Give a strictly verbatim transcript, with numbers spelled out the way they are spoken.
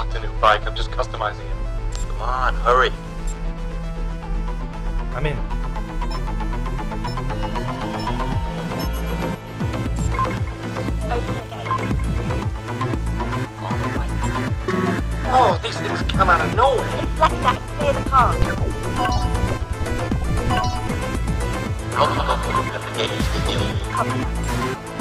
want a new bike. I'm just customizing it. Come on, hurry. I'm in. Open the gate. Oh, these things come out of nowhere. Deflect that and clear the path. No, no, no, no, the gate is still. Copy.